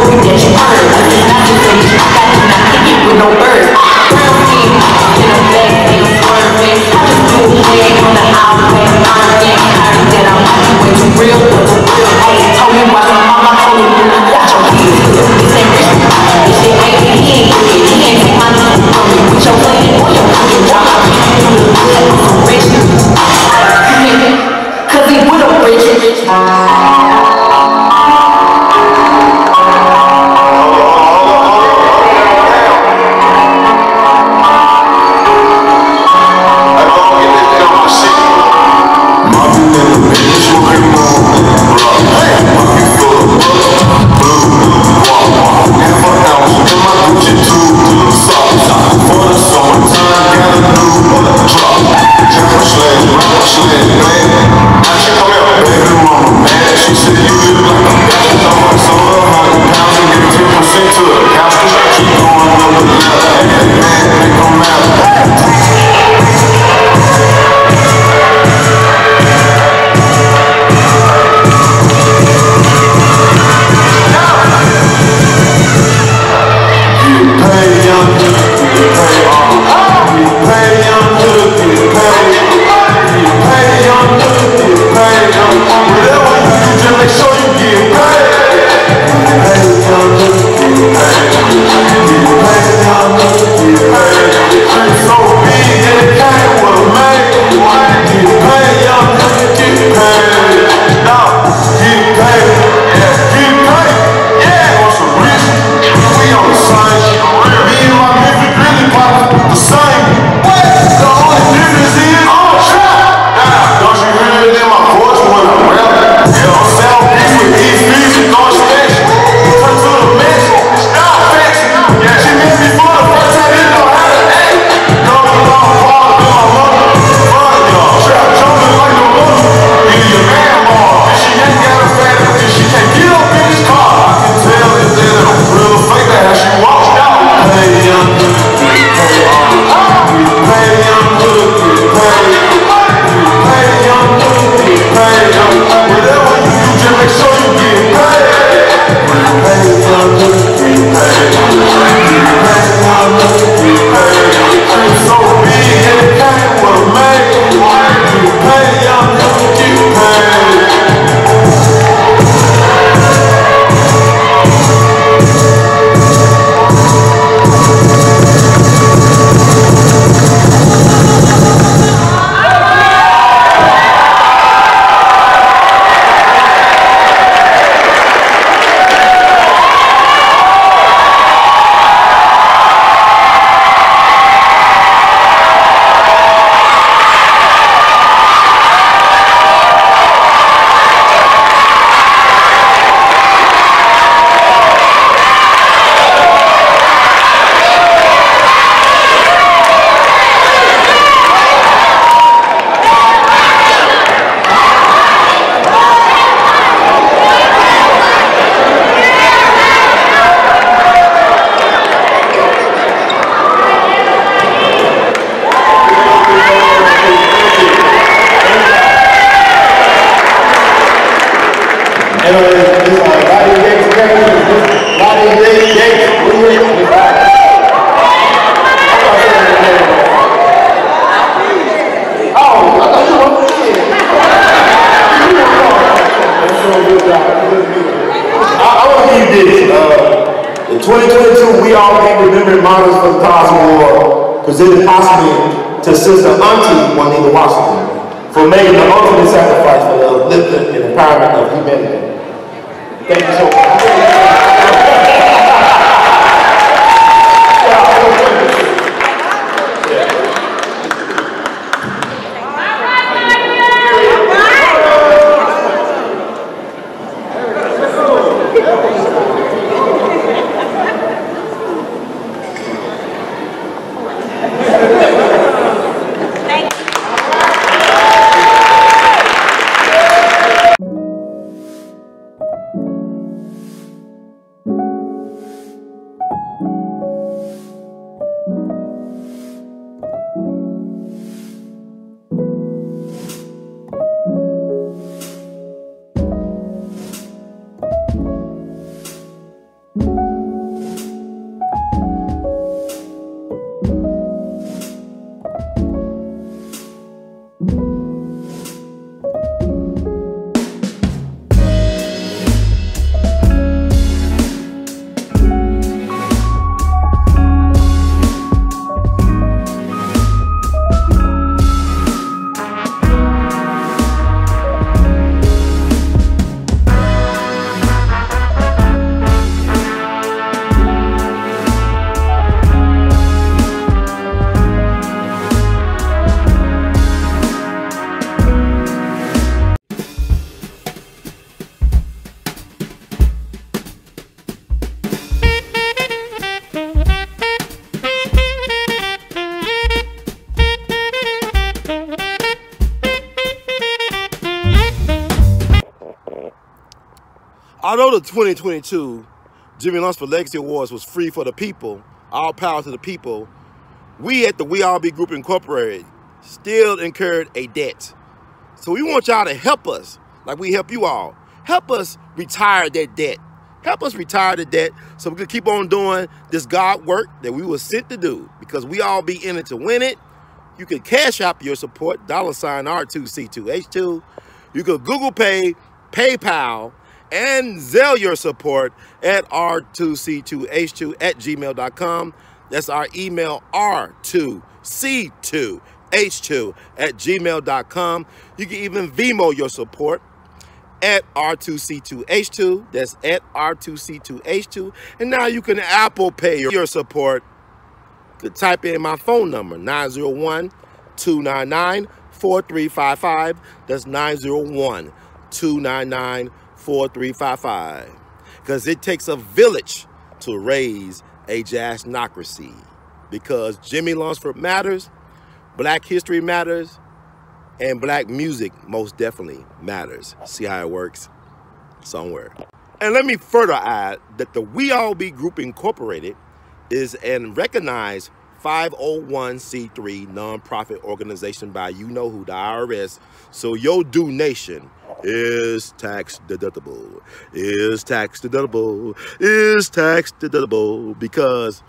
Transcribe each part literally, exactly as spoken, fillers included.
twenty twenty-two, we all came remembering models for the Cosmo Award, presented possibly to Sister Auntie Juanita Washington for making the ultimate sacrifice for the upliftment and empowerment of humanity. Thank you so much. Although the twenty twenty-two Jimmy Lunsford Legacy Awards was free for the people, all power to the people, we at the We All Be Group Incorporated still incurred a debt. So we want y'all to help us, like we help you all. Help us retire that debt. Help us retire the debt so we can keep on doing this God work that we were sent to do, because we all be in it to win it. You can cash out your support, dollar sign R two C two H two. You can Google Pay, PayPal, and Zelle your support at R two C two H two at gmail dot com. That's our email, R two C two H two at gmail dot com. You can even Venmo your support at R two C two H two. That's at R two C two H two. And now you can Apple Pay your support. To type in my phone number, nine zero one, two nine nine, four three five five. That's nine zero one, two nine nine, four three five five. Because it takes a village to raise a jazznocracy. Because Jimmy Lunsford matters, Black history matters, and Black music most definitely matters. See how it works? Somewhere. And let me further add that the We All Be Group Incorporated is an recognized five oh one c three nonprofit organization by you know who, the I R S. So your donation is tax deductible, is tax deductible, is tax deductible, because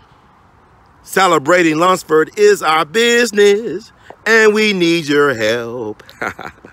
celebrating Lunsford is our business and we need your help.